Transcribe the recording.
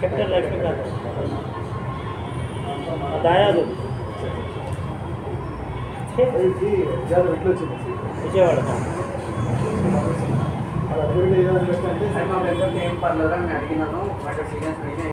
Captain Lakshmikanth దాయాదు Vijayawada ఏం పర్లేదు అని అడిగినాను.